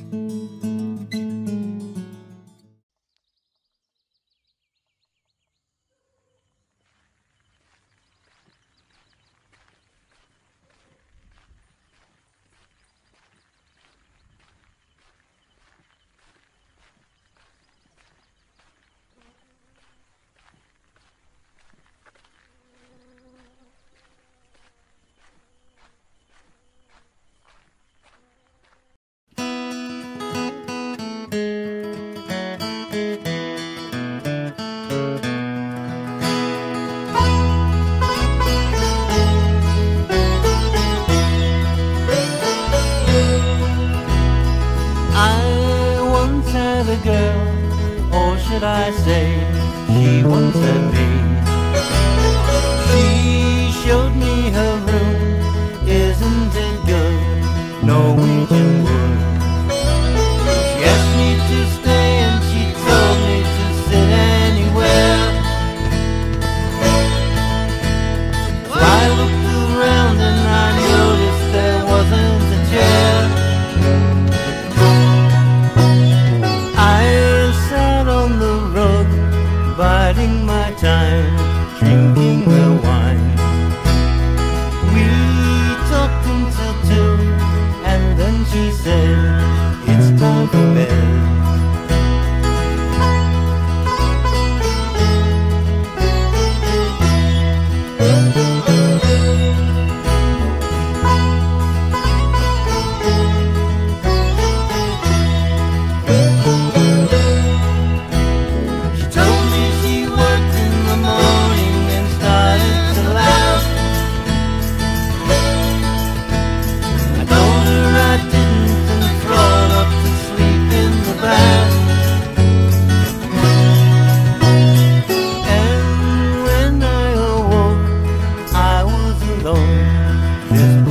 The girl, or should I say, she once had me. She showed me her room, isn't it good, Norwegian wood. She asked me to stay and she told me to sit anywhere. So I looked around and I noticed there wasn't a chair. Biding my time, drinking the wine. We talked until 2, and then she said, it's time for bed. This